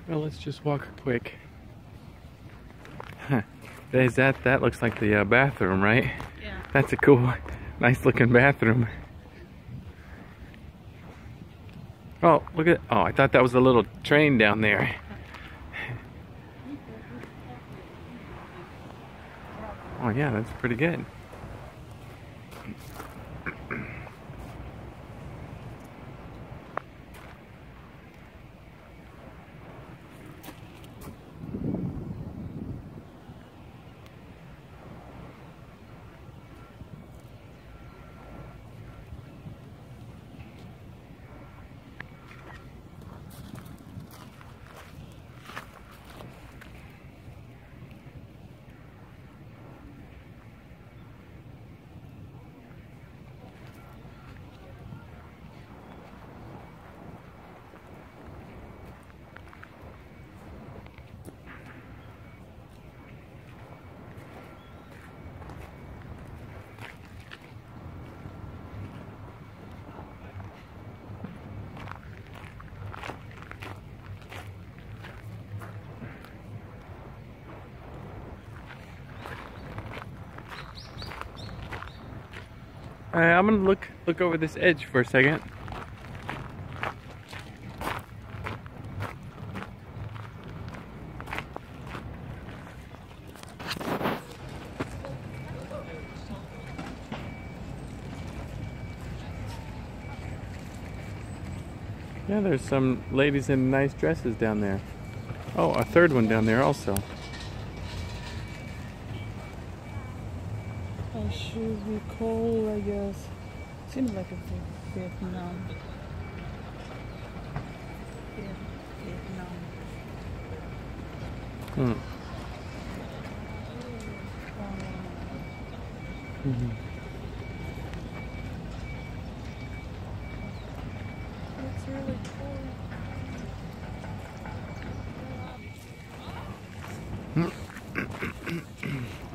Well, let's just walk quick. Huh. That looks like the bathroom, right? Yeah. That's a cool, nice looking bathroom. Oh, look at, oh, I thought that was a little train down there. Oh yeah, that's pretty good. I'm gonna look over this edge for a second. Yeah, there's some ladies in nice dresses down there. Oh, a third one down there also. I should recall, I guess. Seems like a Vietnam. Vietnam. Mm-hmm. It's really cool.